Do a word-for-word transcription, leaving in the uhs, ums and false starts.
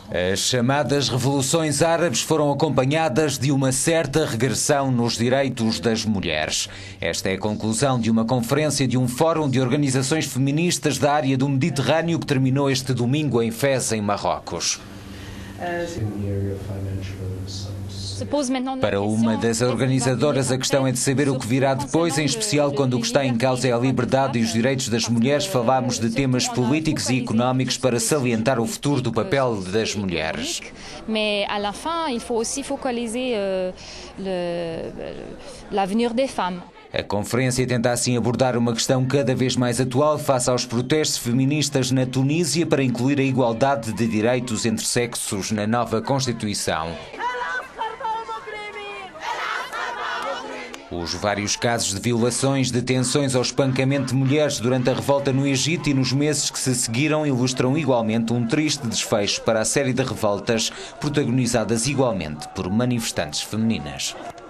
As chamadas revoluções árabes foram acompanhadas de uma certa regressão nos direitos das mulheres. Esta é a conclusão de uma conferência de um fórum de organizações feministas da área do Mediterrâneo que terminou este domingo em Fez, em Marrocos. Para uma das organizadoras, a questão é de saber o que virá depois, em especial quando o que está em causa é a liberdade e os direitos das mulheres. Falámos de temas políticos e económicos para salientar o futuro do papel das mulheres. Mas, à la fin, il faut aussi focaliser l'avenir des femmes. A conferência tenta assim abordar uma questão cada vez mais atual face aos protestos feministas na Tunísia para incluir a igualdade de direitos entre sexos na nova Constituição. Os vários casos de violações, detenções ou espancamento de mulheres durante a revolta no Egito e nos meses que se seguiram ilustram igualmente um triste desfecho para a série de revoltas protagonizadas igualmente por manifestantes femininas.